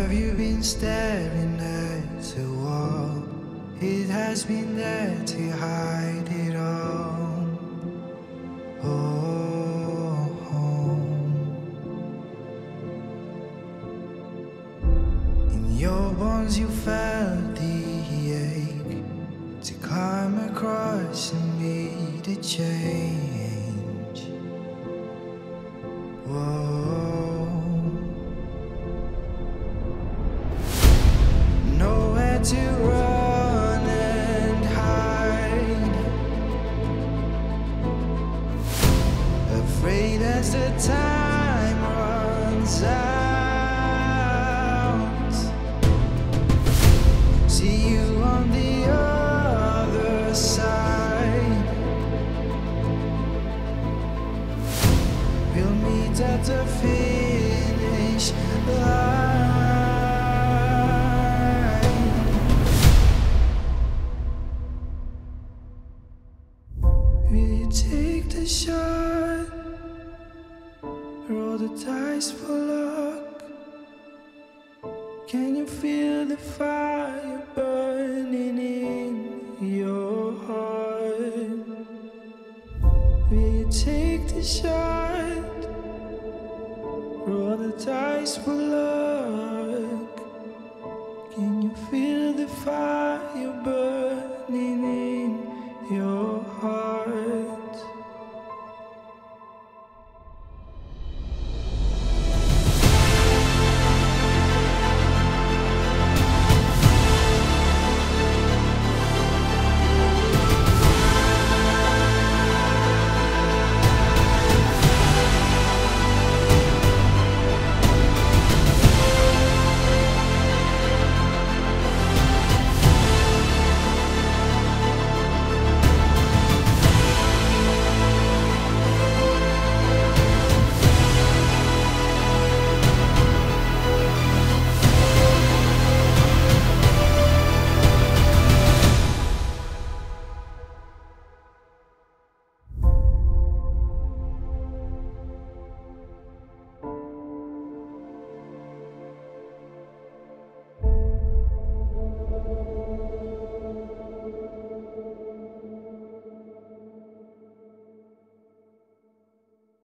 Have you been staring at the wall? It has been there to hide it all. Oh, in your bones you felt the ache to climb across and meet a change. Whoa. Nowhere to run and hide, afraid as the time runs out. See you on the other side. We'll meet at the finish line. Will you take the shot? Roll the dice for luck. Can you feel the fire burning in your heart? Will you take the shot? Roll the dice for